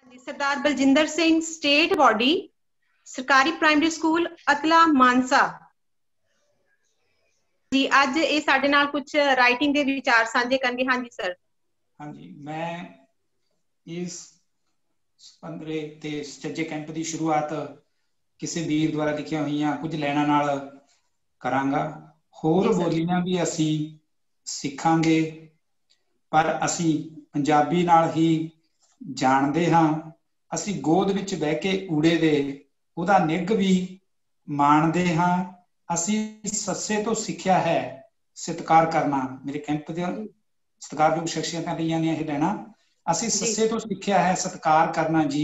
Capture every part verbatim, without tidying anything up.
जी Sardar Baljinder Singh state body सरकारी primary school Atla Mansa ji अज ये साडे नाल कुछ राइटिंग के विचार साझे करनगे। हाँ जी सर। हाँ जी, मैं इस पंद्रह ते सच्चे कैंप की शुरुआत किसी वीर द्वारा लिखिया हुई कुछ लाइनां नाल करांगा। होर बोलियां भी असी सिखांगे पर असी पंजाबी नाल ही जाणदे हां। असी गोद विच बह के ऊड़े दे उहदा निग भी माणदे हां। असी सस्से तो सिੱਖਿਆ है सत्कार करना। मेरे कैंप दे सत्कारयोग शख्सियतां लईआं ने इह लैना। असी सस्से तो सिੱਖਿਆ है सत्कार करना जी।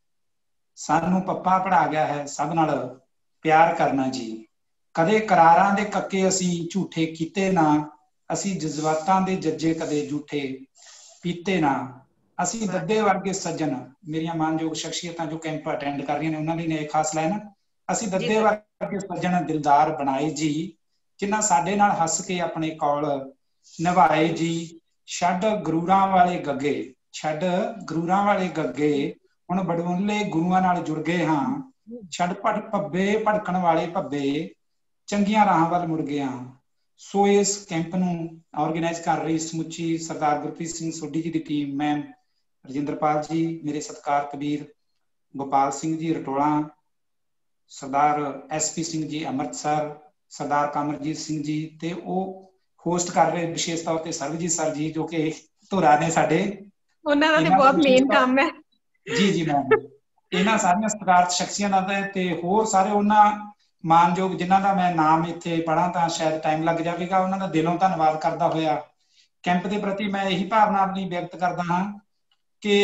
सानू पप्पा पढ़ा गया है सब नाल प्यार करना जी। कदे करारां दे कक्के असी झूठे कीते ना। असी जज्बातां दे जज्जे कदे झूठे पीते ना। असी दद्दे वर्गे सज्जन, मेरिया मानयोग शख्सियतां जो कैंप अटेंड कर रही ने उन्हां ने खास लाइन, असी दद्दे वर्गे सज्जन दिलदार बनाए जी जिन्हां साडे नाल हस के अपने कौल निभाए जी। छड्ड गुरूरां वाले गग्गे, छड्ड गुरूरां वाले गग्गे हुण बड़मुल्ले गुरुआं नाल जुड़ गए हां। छड्ड भड़ भब्बे भड़कण वाले भब्बे चंगियां राहां वल मुड़ गए हां। सो इस कैंप नूं ऑर्गेनाइज कर रही समुची सरदार गुरप्रीत सिंह सोढी जी की टीम, मैम रजिंदरपाल जी, मेरे सत्कार कबीर गोपाल सिंह जी रटोला, सरदार एस पी सिंह जी अमृतसर, सरदार कमरजीत सिंह जी ते वो होस्ट कर रहे विशेष तौर पर सरबजीत सर जी जो कि धुरा ने साडे उन्हां दा बहुत मेन काम है जी जी मैम। इन्हां सारियां सत्कार शख्सियतां दा ते होर सारे उन्हां मानयोग जिन्हां दा मैं नाम इत्थे पढ़ां तां शायद टाइम लग जाएगा। उन्हां दा दिलों धन्नवाद करदा होया कैंप के प्रति मैं यही भावना अपनी व्यक्त करदा हाँ कि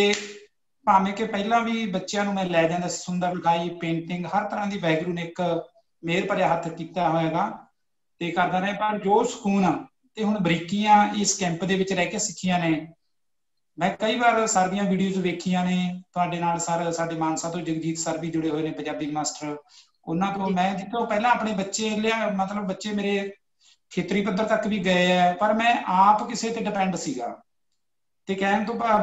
भावें कि पहला भी बच्चों को मैं लै जाता सुंदर लिखाई पेंटिंग हर तरह की वाहिगुरू ने एक मेहर भरिया हथ किया होएगा ते करदा रहे, पर जो सुकून ते हुण बरीकियां इस कैंप दे विच रह के सिੱਖੀਆਂ ने। मैं कई बार सर दी वीडियोज़ वेखियां ने तुहाडे नाल। सर साडे मानसा तो जगजीत सर भी जुड़े हुए हैं पंजाबी मास्टर, उन्हां तो मैं जितों पहला अपने बच्चे लिया मतलब बच्चे मेरे खेतरी पद्धर तक भी गए है, पर मैं आप किसी ते डिपेंड सीगा ते कहण तो भाव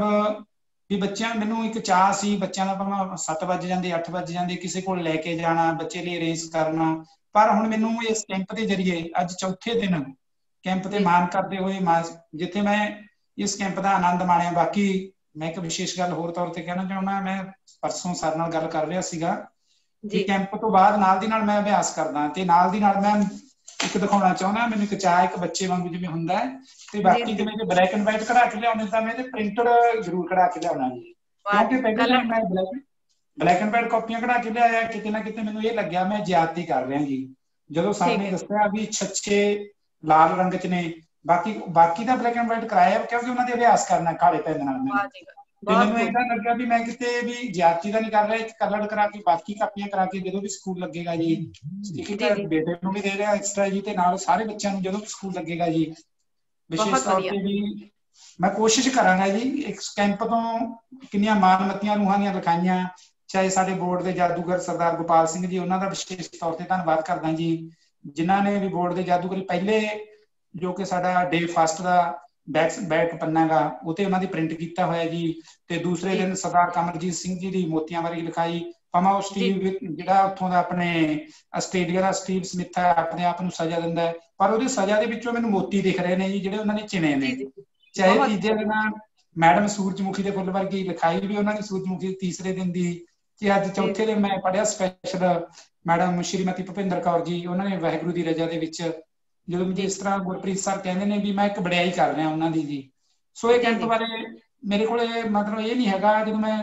भी बच्चों मैनू एक चाह सी बच्चों का भावें सत्त बज जाते अठ बज जाते किसी को लैके जाना बच्चे लिए अरेंज करना। पर हुण मैनू इस कैंप के जरिए अज चौथे दिन कैंप ते मान करते हुए जिथे मैं इस कैंप का आनंद माणिया। बाकी मैं एक विशेष गल होर तौर पर कहना चाहुंदा, मैं परसों सर नाल गल कर रहा सीगा कि कैंप तो बाद नाल दी नाल मैं अभ्यास करदा ते नाल दी नाल मैं एक दिखाना चाहना मैंने एक चाह एक बच्चे वांगू जिवें हुंदा है ते बाकी जिवें जे ब्लैक एंड वाइट कढ़ा के लियाउने तां मैं प्रिंटेड जरूर कढ़ा के लियाउणा जी, क्योंकि पहले दिन मैं ब्लैक ब्लैक एंड वाइट कॉपियां कढ़ा के लियाया किते ना किते मैनूं ये लग्या मैं ज्यादती कर रहा जी। जदों सर ने दस्सिया भी छच्छे लाल रंग च ने बाकी बाकी दा ब्लैक एंड वाइट कराया क्योंकि उन्हां दे अभ्यास करना काले पेन नाल मैं ते मैनूं इदां लग्या भी मैं किते भी ज्यादती दा नहीं कर रहा, एक कलर करा के बाकी कापियां करा के जदों भी स्कूल लगेगा जी एक बेटे नूं भी दे रहा एक्सट्रा जी ते नाल सारे बच्चों नूं जदों स्कूल लगेगा जी विशेष तौर पर भी मैं कोशिश करांगा जी। एक कैंप तो किन्नियां मानमतियां रूहां दीयां लिखाइयां चाहे साडे बोर्ड के जादूगर सरदार गोपाल सिंह जी उन्हां दा विशेष तौर पर धन्नवाद करदा जी जिन्हां ने भी बोर्ड के जादूगर पहले जो कि साडा डे फस्ट का बैक बैक पन्ना गा उते उन्हां दी प्रिंट कीता होया जी ते दूसरे दिन सरदार कमरजीत सिंह जी दी मोतियां वाली लिखाई भावें उह स्टीव जिहड़ा उत्थों दा अपने आस्ट्रेलिया का स्टीव स्मिथ है अपने आप नूं सजा दिंदा है, पर उहदी सजा दे विचों मैनूं मोती दिख रहे ने जी जिहड़े उन्हां ने चिने ने। चाहे तीजे दिन मैडम सूरजमुखी के फुल वर्गी लिखाई भी उन्होंने सूरजमुखी तीसरे दिन की कि अज चौथे दिन मैं पढ़िया स्पैशल मैडम श्रीमती भुपिंदर कौर जी उन्होंने वाहिगुरू की रजा के जो मुझे इस तरह गुरप्रीत सर कहते हैं भी मैं एक बड़ियाई कर रहा उन्होंने जी। सो ये कैंप बारे मेरे को मतलब ये नहीं है जो मैं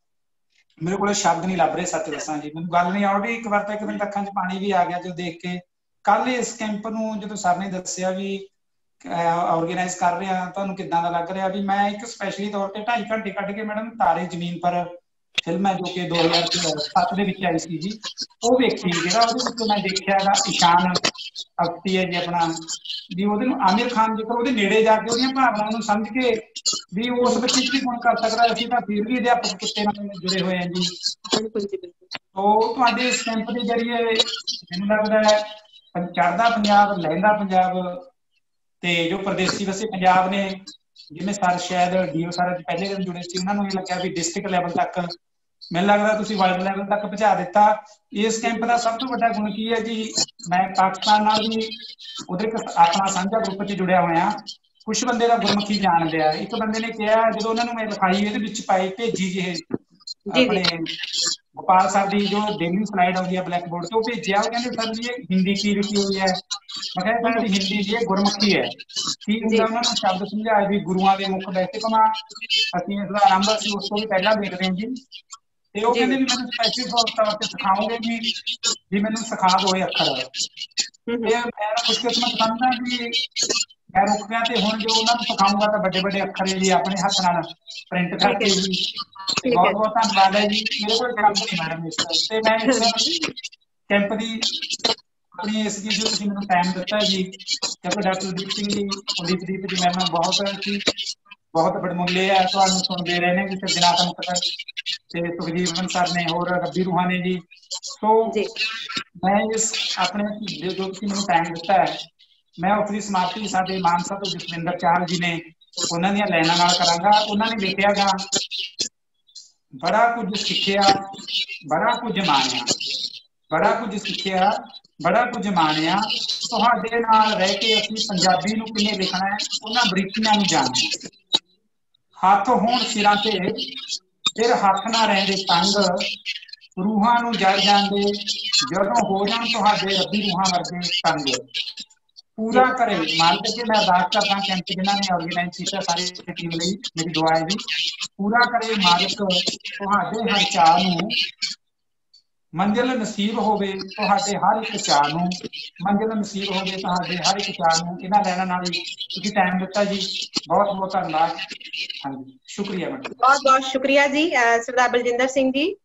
मेरे को शब्द नहीं लभ रहे सच दसा जी मैं गल नहीं आओ भी एक बार तो एक दिन अखां च पानी भी आ गया जो देख के। कल इस कैंप नूं जो सर ने दस्सिया भी ऑर्गेनाइज कर रहे हैं तुहानूं किदां दा लग रहा भी मैं एक स्पैशली तौर पर ढाई घंटे कढ़ के मैडम तारे जमीन पर फिल्म है जो कि दो हज़ार सत्त दे विच आई सी जी वो वेखी जिहड़ा उहदे विच मैं देखिया गा ईशान अख्ती है जी अपना भी उहदे नूं आमिर खान जेकर उहदे नेड़े जाके उहदियां भावनावां नूं समझ के भी उस बच्चे च भी गुण कर सकदा असीं तां फिर भी अध्यापक किते नाल जुड़े हुए हैं जी। तो तुहाडे इस कैंप के जरिए मैनूं लगदा है चढ़दा पंजाब लਹਿੰਦਾ पंजाब ते जो परदेसी वसे पंजाब ने ਜਿਵੇਂ ਸਰ ਸ਼ਾਇਦ ਡੀਓ ਸਰ ਪਹਿਲੇ ਦਿਨ ਜੁੜੇ ਸੀ, ਉਹਨਾਂ ਨੂੰ ਇਹ ਲੱਗਿਆ ਵੀ ਡਿਸਟ੍ਰਿਕਟ ਲੈਵਲ ਤੱਕ, ਮੈਨੂੰ ਲੱਗਦਾ ਤੁਸੀਂ ਵਰਲਡ ਲੈਵਲ ਤੱਕ ਪਹੁੰਚਾ ਦਿੱਤਾ। ਇਸ ਕੈਂਪ ਦਾ ਸਭ ਤੋਂ ਵੱਡਾ ਗੁਣ ਕੀ ਹੈ ਜੀ, ਮੈਂ ਪਾਕਿਸਤਾਨ ਨਾਲ ਵੀ ਉਹਦੇ ਇੱਕ ਆਪਣਾ ਸਾਂਝਾ ਗਰੁੱਪ 'ਚ ਜੁੜਿਆ ਹੋਇਆ। ਕੁਛ ਬੰਦੇ ਦਾ ਗੁਰਮੁਖੀ ਜਾਣਦੇ ਆ। ਇੱਕ ਬੰਦੇ ਨੇ ਕਿਹਾ, ਜਦੋਂ ਉਹਨਾਂ ਨੂੰ ਮੈਂ ਲਿਖਾਈ ਇਹਦੇ ਵਿੱਚ ਪਾਈ ਭੇਜੀ ਜੀ ਆਪਣੇ ਗੋਪਾਲ ਸਰ ਦੀ ਜੋ ਡੇਲੀ ਸਲਾਈਡ ਆਉਂਦੀ ਹੈ ਬਲੈਕ ਬੋਰਡ ਤੇ, ਉਹ ਭੇਜਿਆ। ਉਹ ਕਹਿੰਦੇ ਸਰ ਜੀ ਇਹ ਹਿੰਦੀ ਕੀ ਲਿਖੀ ਹੋਈ ਹੈ? ਮੈਂ ਕਿਹਾ ਸਰ ਹਿੰਦੀ ਦੀ ਇਹ ਗੁਰਮੁਖੀ ਹੈ। ਕੀ ਹੁੰਦਾ? ਉਹਨਾਂ ਨੂੰ ਸ਼ਬਦ ਸਮਝਾਏ ਵੀ ਗੁਰੂਆਂ ਦੇ ਮੁਖ ਵੈਸੇ ਭਾਵੇਂ ਅਸੀਂ ਇਸਦਾ ਆਰੰਭ ਅਸੀਂ ਉਸ ਤੋਂ ਵੀ ਪਹਿਲਾਂ ਦੇਖਦੇ ਹਾਂ ਜੀ। ਤੇ ਉਹ ਕਹਿੰਦੇ ਵੀ ਮੈਨੂੰ ਸਪੈਸ਼ਲ ਤੌਰ ਤੇ ਸਿਖਾਓਗੇ ਵੀ ਵੀ ਮੈਨੂੰ ਸਿਖਾ ਦਿਓ ਇਹ ਅੱਖਰ। ਤੇ ਮੈਂ ਖੁਸ਼ਕਿਸਮਤ ਸਮਝਦਾ ਵੀ ਮੈਂ ਰੁਕ ਗਿਆ, ਤੇ ਹੁਣ ਜੋ ਉਹਨਾਂ ਨੂੰ ਸਿਖਾਊਂਗਾ ਤਾਂ ਵੱਡੇ ਵੱਡੇ ਅੱਖਰ ਜੀ ਆਪਣੇ ਹੱਥ ਨਾਲ ਪ੍ਰਿੰਟ ਕਰਕੇ ਜੀ। ਬਹੁਤ ਬਹੁਤ ਧੰਨਵਾਦ ਹੈ ਜੀ। ਮੇਰੇ ਕੋਲ ਕੰਮ ਨਹੀਂ ਮੈਡਮ ਇਸ ਤੇ ਮੈਂ ਇਸ ਕੈਂਪ ਦੀ ਆਪਣੀ ਇਸ ਚੀਜ਼ ਤੁਸੀਂ ਮੈਨੂੰ ਟਾਈਮ ਦਿੱਤਾ ਜੀ। ਕਿਉਂਕਿ ਡਾਕਟਰ ਕੁਲਦੀਪ ਸਿੰਘ ਜੀ, ਕੁਲਦੀਪ ਜੀ ਮੈਮ ਬਹੁਤ ਸੀ ਬਹੁਤ ਵਡਮੁੱਲੇ ਹੈ, ਤੁਹਾਨੂੰ ਸੁਣਦੇ ਰਹੇ ਨੇ ਜੀ ਸਿਰਜਣਾਤਮਕ ਤੇ ਸੁਖਜੀਵਨ ਸਰ ਨੇ, ਹੋਰ ਰੱਬੀ ਰੂਹਾਂ ਨੇ ਜੀ। ਸੋ ਮੈਂ ਇਸ ਆਪਣੇ ਜੋ ਤੁਸੀਂ ਮੈਨੂੰ ਟਾਈਮ ਦਿੱਤਾ ਹੈ, ਮੈਂ ਉਸ ਦੀ ਸਮਾਪਤੀ ਸਾਡੇ ਮਾਨਸਾ ਤੋਂ ਜਸਵਿੰਦਰ ਚਾਹਲ ਜੀ ਨੇ ਉਹਨਾਂ ਦੀਆਂ ਲਾਈਨਾਂ ਨਾਲ ਕਰਾਂਗਾ। ਉਹਨਾਂ ਨੇ ਲਿਖਿਆ ਗਾ, ਬੜਾ ਕੁਝ ਸਿੱਖਿਆ ਬੜਾ ਕੁਝ ਮਾਣਿਆ, ਬੜਾ ਕੁਝ ਸਿੱਖਿਆ ਬੜਾ ਕੁਝ ਮਾਣਿਆ, ਤੁਹਾਡੇ ਨਾਲ ਰਹਿ ਕੇ ਅਸੀਂ ਪੰਜਾਬੀ ਨੂੰ ਕਿਵੇਂ ਲਿਖਣਾ ਹੈ ਉਹਨਾਂ ਬਰੀਕੀਆਂ ਨੂੰ ਜਾਣਿਆ। ਹੱਥ ਹੋਣ ਸਿਰਾਂ ਤੇ ਫਿਰ ਹੱਥ ਨਾ ਰਹਿੰਦੇ ਤੰਗ, ਰੂਹਾਂ ਨੂੰ ਜੜ ਜਾਂਦੇ ਜਦੋਂ ਹੋ ਜਾਣ ਤੁਹਾਡੇ ਰੱਬੀ ਰੂਹਾਂ ਵਰਗੇ ਤੰਗ। ਪੂਰਾ ਕਰੇ ਮਾਲਕ ਅੱਗੇ ਮੈਂ ਅਰਦਾਸ ਕਰਦਾ ਕੈਂਪ ਜਿਨ੍ਹਾਂ ਨੇ ਆਰਗੇਨਾਈਜ਼ ਕੀਤਾ ਸਾਰੀ ਟੀਮ ਲਈ, ਮੇਰੀ ਦੁਆ ਹੈ ਜੀ ਪੂਰਾ ਕਰੇ ਮਾਲਕ ਤੁਹਾਡੇ ਹਰ ਚਾਅ ਨੂੰ, ਮੰਜ਼ਿਲ ਨਸੀਬ ਹੋਵੇ ਤੁਹਾਡੇ ਹਰ ਇੱਕ ਚਾਅ ਨੂੰ, ਮੰਜ਼ਿਲ ਨਸੀਬ ਹੋਵੇ ਤੁਹਾਡੇ ਹਰ ਇੱਕ ਚਾਅ ਨੂੰ। ਇਹਨਾਂ ਲੈਣਾ ਨਾਲ ਹੀ ਤੁਸੀਂ ਟਾਈਮ ਦਿੱਤਾ ਜੀ, ਬਹੁਤ ਬਹੁਤ ਧੰਨਵਾਦ। ਹਾਂਜੀ ਸ਼ੁਕਰੀਆ ਮੈਡਮ। बहुत बहुत शुक्रिया जी सरदार बलजिंदर सिंह जी।